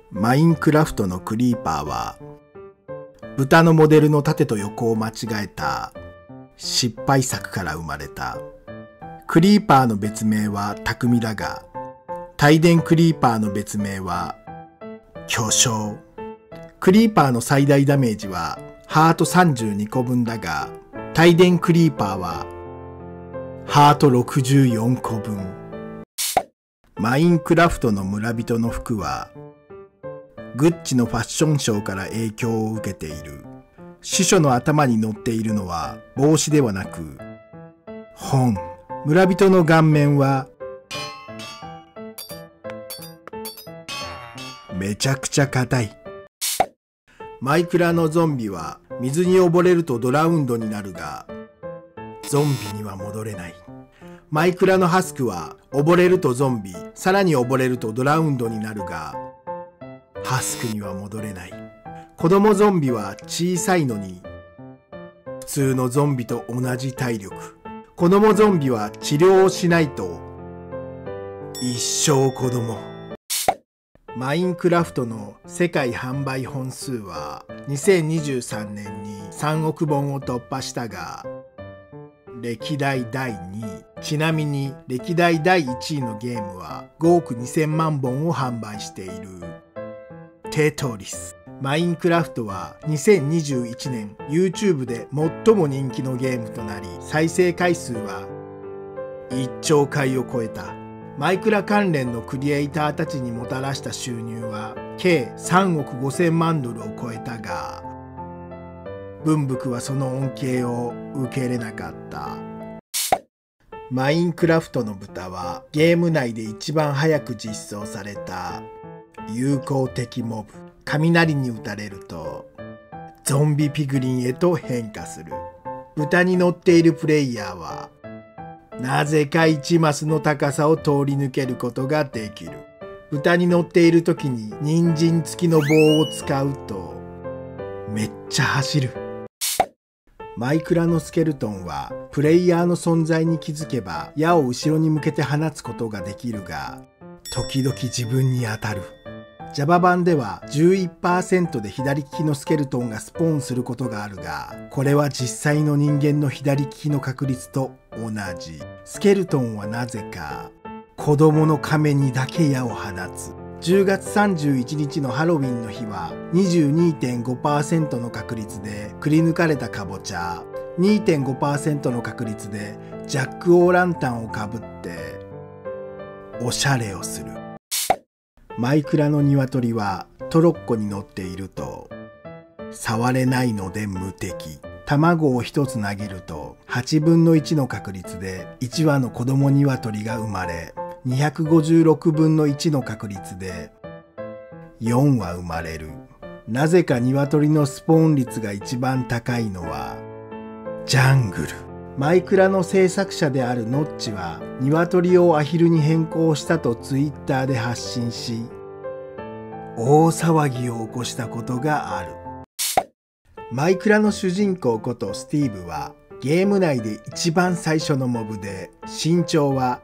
マインクラフトのクリーパーは、豚のモデルの縦と横を間違えた失敗作から生まれた。クリーパーの別名は匠だが、帯電クリーパーの別名は巨匠。クリーパーの最大ダメージはハート32個分だが、帯電クリーパーはハート64個分。マインクラフトの村人の服は、グッチのファッションショーから影響を受けている。司書の頭に乗っているのは帽子ではなく本。村人の顔面はめちゃくちゃ硬い。マイクラのゾンビは水に溺れるとドラウンドになるが、ゾンビには戻れない。マイクラのハスクは溺れるとゾンビ、さらに溺れるとドラウンドになるが、ハスクには戻れない。子供ゾンビは小さいのに普通のゾンビと同じ体力。子供ゾンビは治療をしないと一生子供。マインクラフトの世界販売本数は2023年に3億本を突破したが、歴代第2位。ちなみに歴代第1位のゲームは5億2000万本を販売しているテトリス。マインクラフトは2021年 YouTube で最も人気のゲームとなり、再生回数は1兆回を超えた。マイクラ関連のクリエイターたちにもたらした収入は計3億5000万ドルを超えたが、文福はその恩恵を受けれなかった。マインクラフトの豚はゲーム内で一番早く実装された有効的モブ。雷に打たれるとゾンビピグリンへと変化する。豚に乗っているプレイヤーはなぜか1マスの高さを通り抜けることができる。豚に乗っている時に人参付きの棒を使うとめっちゃ走る。マイクラのスケルトンはプレイヤーの存在に気づけば矢を後ろに向けて放つことができるが、時々自分に当たる。Java 版では 11% で左利きのスケルトンがスポーンすることがあるが、これは実際の人間の左利きの確率と同じ。スケルトンはなぜか子供の亀にだけ矢を放つ。10月31日のハロウィンの日は 22.5% の確率でくり抜かれたかぼちゃ、 2.5% の確率でジャック・オーランタンをかぶっておしゃれをする。マイクラの鶏はトロッコに乗っていると触れないので無敵。卵を1つ投げると8分の1の確率で1羽の子供鶏が生まれ、256分の1の確率で4羽生まれる。なぜか鶏のスポーン率が一番高いのはジャングル。マイクラの制作者であるノッチは鶏をアヒルに変更したとツイッターで発信し、大騒ぎを起こしたことがある。マイクラの主人公ことスティーブはゲーム内で一番最初のモブで、身長は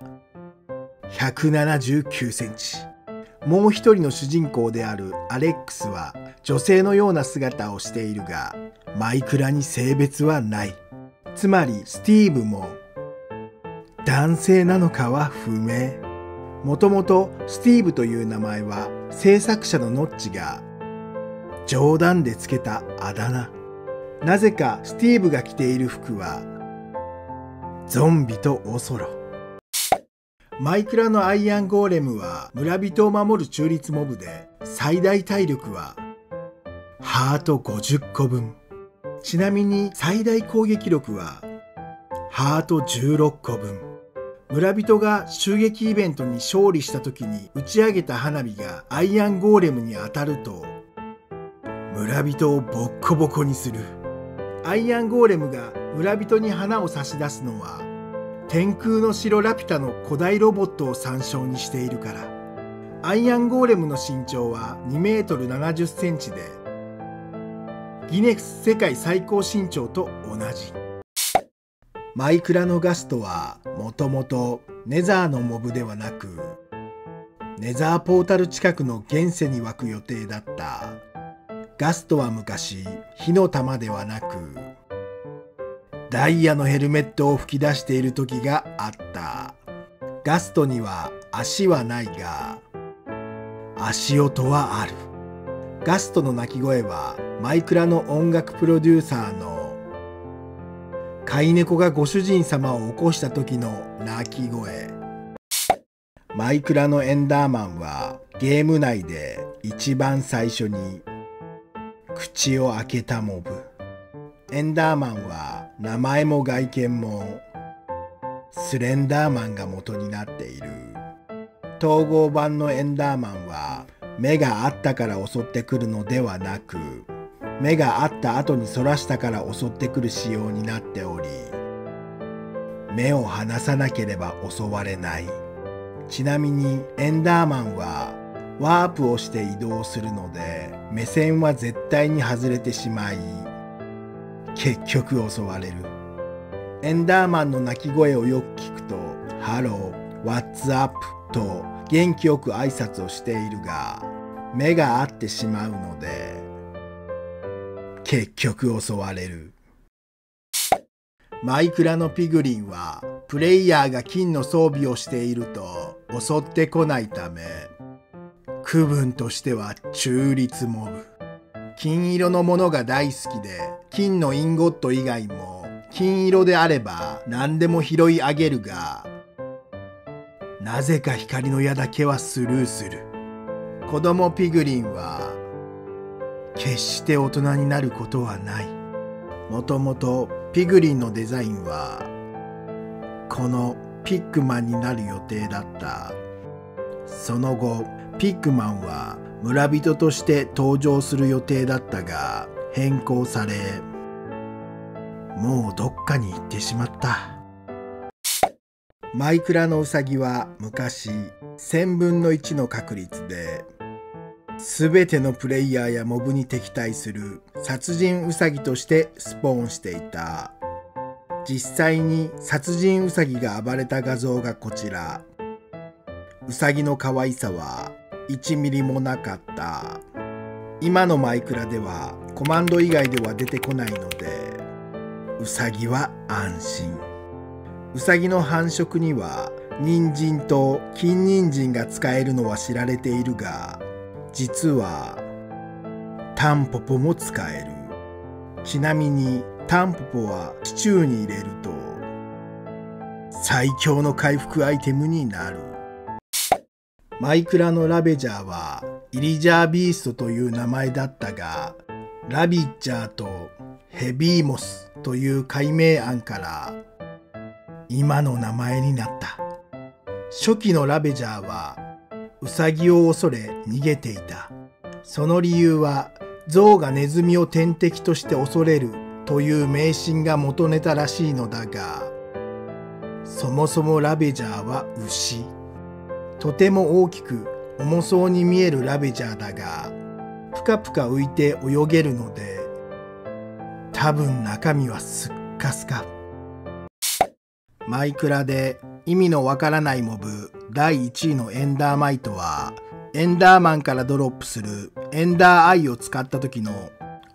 179センチ。もう一人の主人公であるアレックスは女性のような姿をしているが、マイクラに性別はない。つまりスティーブも男性なのかは不明。もともとスティーブという名前は制作者のノッチが冗談でつけたあだ名。なぜかスティーブが着ている服はゾンビとオソロ。マイクラのアイアンゴーレムは村人を守る中立モブで、最大体力はハート50個分。ちなみに最大攻撃力はハート16個分。村人が襲撃イベントに勝利した時に打ち上げた花火がアイアンゴーレムに当たると村人をボッコボコにする。アイアンゴーレムが村人に花を差し出すのは天空の城ラピュタの古代ロボットを参照にしているから。アイアンゴーレムの身長は2メートル70センチでギネス世界最高身長と同じ。マイクラのガストはもともとネザーのモブではなくネザーポータル近くの現世に湧く予定だった。ガストは昔、火の玉ではなく、ダイヤのヘルメットを吹き出している時があった。ガストには足はないが、足音はある。ガストの鳴き声はマイクラの音楽プロデューサーの飼い猫がご主人様を起こした時の鳴き声。マイクラのエンダーマンはゲーム内で一番最初に口を開けたモブ。エンダーマンは名前も外見もスレンダーマンが元になっている。統合版のエンダーマンは目があったから襲ってくるのではなく、目があった後にそらしたから襲ってくる仕様になっており、目を離さなければ襲われない。ちなみにエンダーマンはワープをして移動するので、目線は絶対に外れてしまい、結局襲われる。エンダーマンの鳴き声をよく聞くと、ハロー、ワッツアップと元気よく挨拶をしているが、目が合ってしまうので、結局襲われる。マイクラのピグリンは、プレイヤーが金の装備をしていると襲ってこないため、区分としては中立モブ。金色のものが大好きで、金のインゴット以外も金色であれば何でも拾い上げるが、なぜか光の矢だけはスルーする。子供ピグリンは決して大人になることはない。もともとピグリンのデザインはこのピッグマンになる予定だった。その後ピッグマンは村人として登場する予定だったが変更され、もうどっかに行ってしまった。マイクラのウサギは昔1000分の1の確率で全てのプレイヤーやモブに敵対する殺人ウサギとしてスポーンしていた。実際に殺人ウサギが暴れた画像がこちら。ウサギの可愛さは1ミリもなかった。今のマイクラではコマンド以外では出てこないので、ウサギは安心。ウサギの繁殖には人参と金人参が使えるのは知られているが、実はタンポポも使える。ちなみにタンポポはシチューに入れると最強の回復アイテムになる。マイクラのラベジャーはイリジャービーストという名前だったが、ラビッジャーとヘビーモスという改名案から今の名前になった。初期のラベジャーはウサギを恐れ逃げていた。その理由は象がネズミを天敵として恐れるという迷信が元ネタらしいのだが、そもそもラベジャーは牛。とても大きく重そうに見えるラベジャーだが、ぷかぷか浮いて泳げるので、多分中身はスッカスカ。マイクラで意味のわからないモブ第1位のエンダーマイトは、エンダーマンからドロップするエンダーアイを使った時の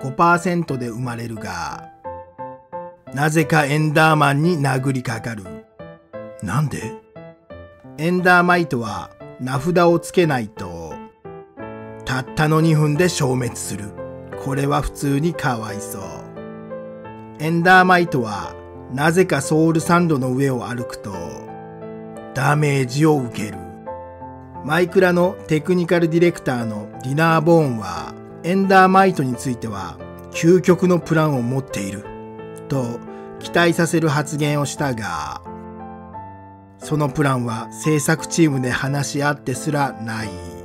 5% で生まれるが、なぜかエンダーマンに殴りかかる。なんで？エンダーマイトは名札をつけないとたったの2分で消滅する。これは普通にかわいそう。エンダーマイトはなぜかソウルサンドの上を歩くとダメージを受ける。マイクラのテクニカルディレクターのディナーボーンはエンダーマイトについては究極のプランを持っていると期待させる発言をしたが、そのプランは制作チームで話し合ってすらない。